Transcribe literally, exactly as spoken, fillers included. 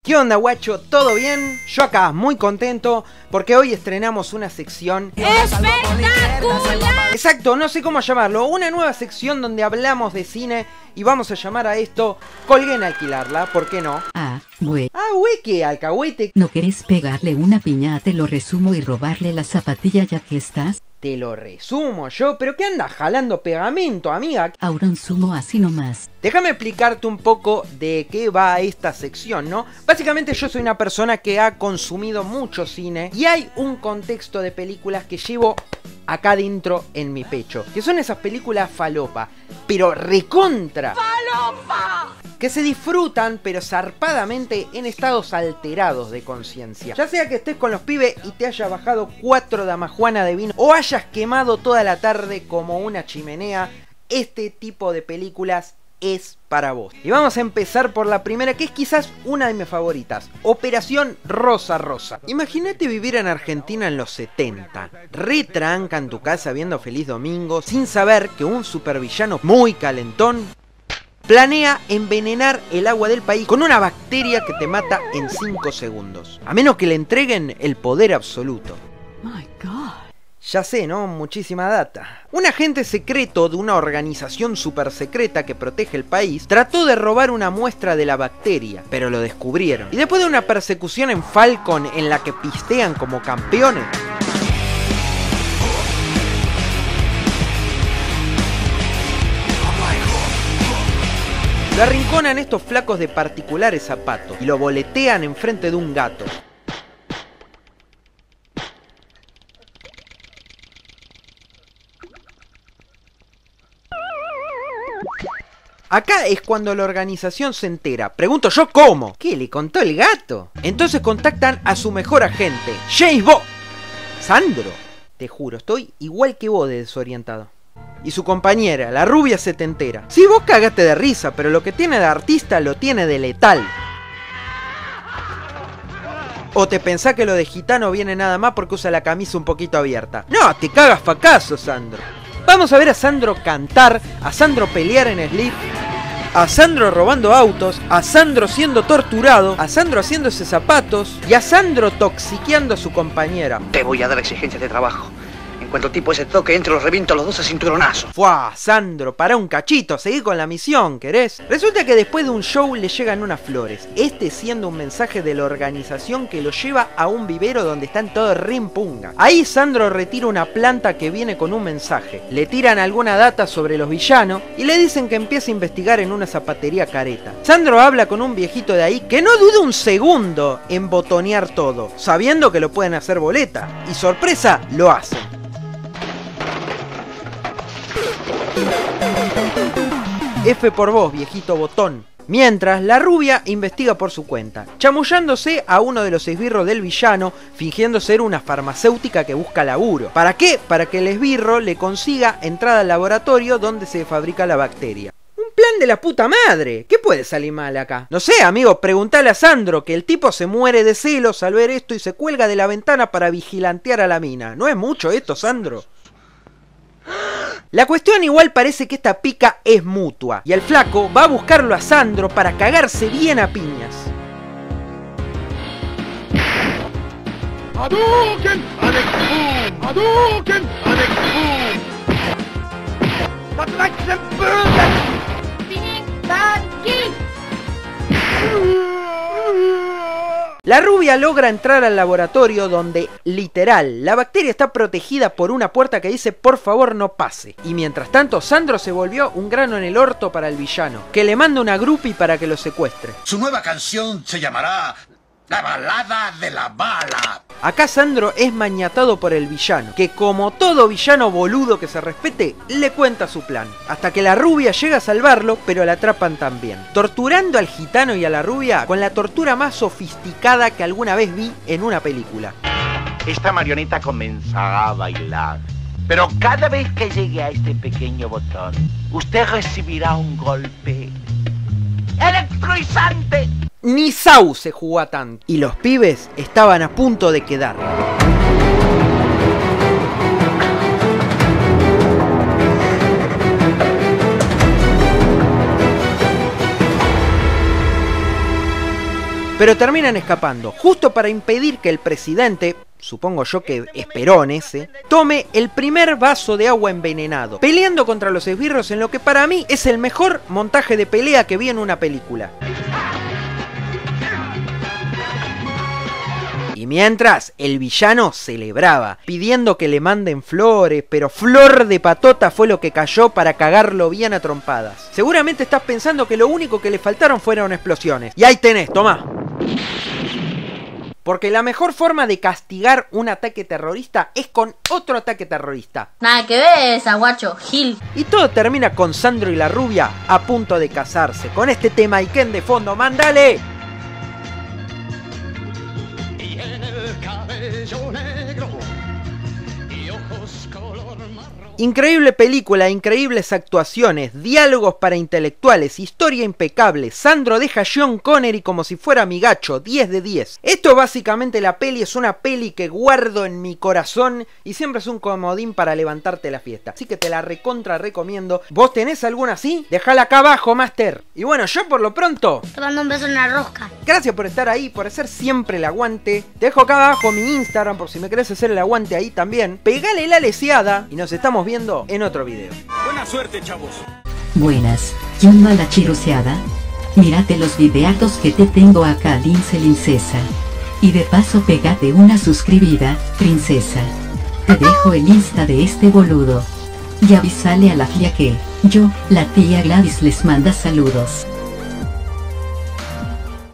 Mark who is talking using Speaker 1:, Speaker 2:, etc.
Speaker 1: ¿Qué onda, guacho? ¿Todo bien? Yo acá muy contento porque hoy estrenamos una sección
Speaker 2: ¡espectacular!
Speaker 1: Exacto, no sé cómo llamarlo. Una nueva sección donde hablamos de cine y vamos a llamar a esto Colgué en alquilarla, ¿por qué no?
Speaker 2: Ah, güey.
Speaker 1: Ah, güey, ¿qué? Alcahuete.
Speaker 2: ¿No querés pegarle una piña? Te lo resumo y robarle la zapatilla ya que estás.
Speaker 1: Te lo resumo yo, pero ¿qué andas jalando pegamento, amiga?
Speaker 2: Ahora un sumo así nomás.
Speaker 1: Déjame explicarte un poco de qué va esta sección, ¿no? Básicamente yo soy una persona que ha consumido mucho cine y hay un contexto de películas que llevo acá dentro en mi pecho, que son esas películas falopa, pero recontra ¡falopa! Que se disfrutan, pero zarpadamente en estados alterados de conciencia. Ya sea que estés con los pibes y te haya bajado cuatro damajuana de vino, o hayas quemado toda la tarde como una chimenea, este tipo de películas es para vos. Y vamos a empezar por la primera, que es quizás una de mis favoritas, Operación Rosa Rosa. Imagínate vivir en Argentina en los setenta, re tranca en tu casa viendo Feliz Domingo, sin saber que un supervillano muy calentón planea envenenar el agua del país con una bacteria que te mata en cinco segundos, a menos que le entreguen el poder absoluto.
Speaker 2: My God.
Speaker 1: Ya sé, ¿no? Muchísima data. Un agente secreto de una organización super secreta que protege el país trató de robar una muestra de la bacteria, pero lo descubrieron. Y después de una persecución en Falcon en la que pistean como campeones, lo arrinconan estos flacos de particulares zapatos y lo boletean enfrente de un gato. Acá es cuando la organización se entera. Pregunto yo, ¿cómo? ¿Qué? ¿Le contó el gato? Entonces contactan a su mejor agente, James Bond. Sandro, te juro, estoy igual que vos de desorientado. Y su compañera, la rubia setentera. Sí, vos cagaste de risa, pero lo que tiene de artista lo tiene de letal. ¿O te pensás que lo de gitano viene nada más porque usa la camisa un poquito abierta? No, te cagas fracaso, Sandro. Vamos a ver a Sandro cantar, a Sandro pelear en Slip, a Sandro robando autos, a Sandro siendo torturado, a Sandro haciéndose zapatos y a Sandro toxiqueando a su compañera.
Speaker 3: Te voy a dar exigencias de trabajo. En cuanto el tipo ese toque entre los reviento a los dos a cinturonazo.
Speaker 1: ¡Fua! Sandro, pará un cachito, seguí con la misión, ¿querés? Resulta que después de un show le llegan unas flores, este siendo un mensaje de la organización que lo lleva a un vivero donde están todos rimpunga. Ahí Sandro retira una planta que viene con un mensaje, le tiran alguna data sobre los villanos y le dicen que empiece a investigar en una zapatería careta. Sandro habla con un viejito de ahí que no duda un segundo en botonear todo, sabiendo que lo pueden hacer boleta, y sorpresa, lo hacen. F por vos, viejito botón. Mientras, la rubia investiga por su cuenta, chamullándose a uno de los esbirros del villano, fingiendo ser una farmacéutica que busca laburo. ¿Para qué? Para que el esbirro le consiga entrada al laboratorio donde se fabrica la bacteria. ¡Un plan de la puta madre! ¿Qué puede salir mal acá? No sé, amigo, preguntale a Sandro, que el tipo se muere de celos al ver esto y se cuelga de la ventana para vigilantear a la mina. ¿No es mucho esto, Sandro? La cuestión igual parece que esta pica es mutua, y el flaco va a buscarlo a Sandro para cagarse bien a piñas.
Speaker 4: Hadouken! Hadouken! Hadouken!
Speaker 1: La rubia logra entrar al laboratorio donde, literal, la bacteria está protegida por una puerta que dice por favor no pase. Y mientras tanto, Sandro se volvió un grano en el orto para el villano, que le manda una groupie para que lo secuestre.
Speaker 5: Su nueva canción se llamará La Balada de la Bala.
Speaker 1: Acá Sandro es maniatado por el villano, que como todo villano boludo que se respete, le cuenta su plan. Hasta que la rubia llega a salvarlo, pero la atrapan también. Torturando al gitano y a la rubia con la tortura más sofisticada que alguna vez vi en una película.
Speaker 6: Esta marioneta comenzará a bailar. Pero cada vez que llegue a este pequeño botón, usted recibirá un golpe electrizante.
Speaker 1: Ni Sau se jugó a tanto. Y los pibes estaban a punto de quedar. pero terminan escapando, justo para impedir que el presidente, supongo yo que Esperón ese, tome el primer vaso de agua envenenado, peleando contra los esbirros en lo que para mí es el mejor montaje de pelea que vi en una película. Y mientras, el villano celebraba, pidiendo que le manden flores, pero flor de patota fue lo que cayó para cagarlo bien a trompadas. Seguramente estás pensando que lo único que le faltaron fueron explosiones. Y ahí tenés, tomá. Porque la mejor forma de castigar un ataque terrorista es con otro ataque terrorista.
Speaker 7: Nada que ver, Zaguacho, Gil.
Speaker 1: Y todo termina con Sandro y la rubia a punto de casarse. Con este tema Iken de fondo, ¡mándale!
Speaker 4: Y en el cabello negro y ojos color marrón.
Speaker 1: Increíble película, increíbles actuaciones, diálogos para intelectuales, historia impecable. Sandro deja a Sean Connery como si fuera mi gacho, diez de diez. Esto básicamente la peli es una peli que guardo en mi corazón y siempre es un comodín para levantarte la fiesta. Así que te la recontra recomiendo. ¿Vos tenés alguna así? Dejala acá abajo, Master. Y bueno, yo por lo pronto...
Speaker 7: Te mando un beso en la rosca.
Speaker 1: Gracias por estar ahí, por hacer siempre el aguante. Te dejo acá abajo mi Instagram por si me querés hacer el aguante ahí también. Pegale la leseada y nos estamos viendo en otro video.
Speaker 4: Buena suerte, chavos.
Speaker 2: Buenas, ¿qué onda la chiruseada? Mírate los videatos que te tengo acá, lince lincesa. Y de paso pegate una suscribida, princesa. Te dejo el insta de este boludo. Y avísale a la flia que, yo, la tía Gladys les manda saludos.